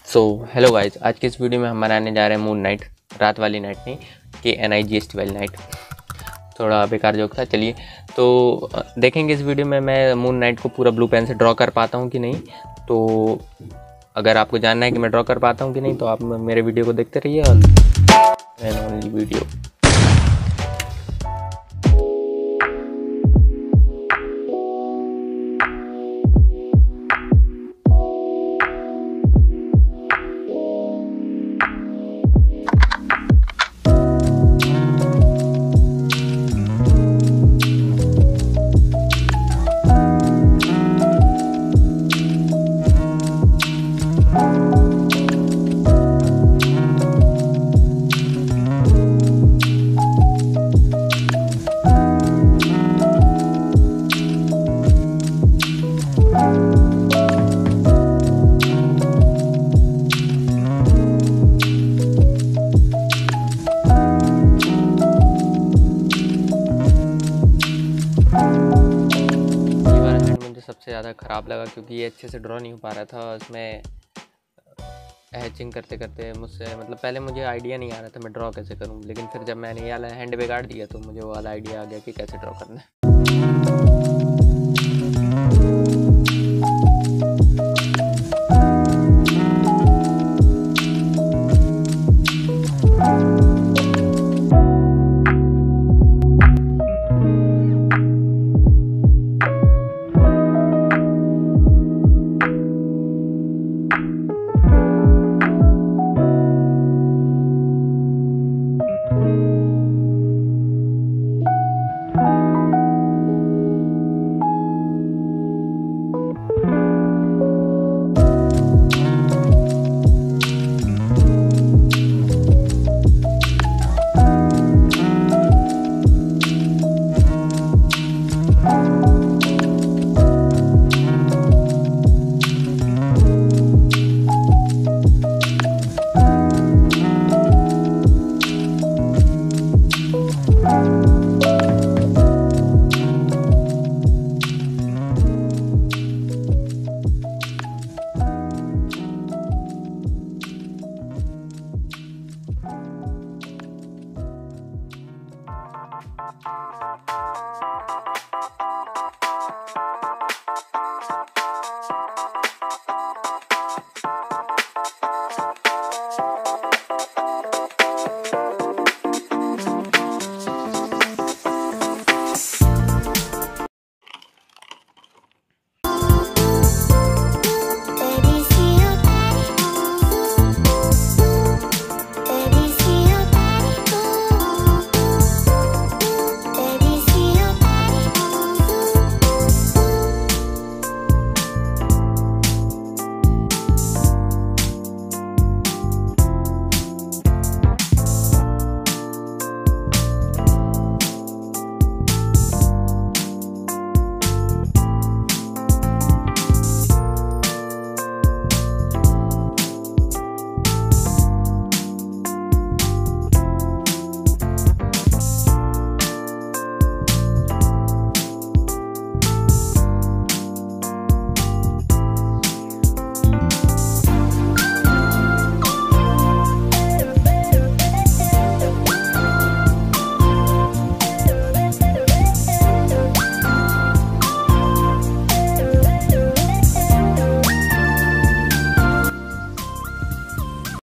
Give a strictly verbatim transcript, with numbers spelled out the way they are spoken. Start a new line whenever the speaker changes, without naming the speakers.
So hello guys, आज की इस वीडियो में हम बनाने जा रहे हैं मून नाइट। रात वाली नाइट नहीं, K N I G S T वाली नाइट। थोड़ा बेकार जोक था। चलिए तो देखेंगे इस वीडियो में मैं मून नाइट को पूरा ब्लू पेन से ड्रॉ कर पाता हूँ कि नहीं। तो अगर आपको जानना है कि मैं ड्रॉ कर पाता हूँ कि नहीं तो आप मेरे वीडियो को देखते रहिए और एंड ओनली वीडियो। सबसे ज़्यादा ख़राब लगा क्योंकि ये अच्छे से ड्रॉ नहीं हो पा रहा था। इसमें हैचिंग करते करते मुझसे मतलब पहले मुझे आइडिया नहीं आ रहा था मैं ड्रॉ कैसे करूं, लेकिन फिर जब मैंने ये वाला हैंड बिगाड़ दिया तो मुझे वो वाला आइडिया आ गया कि कैसे ड्रॉ करना है।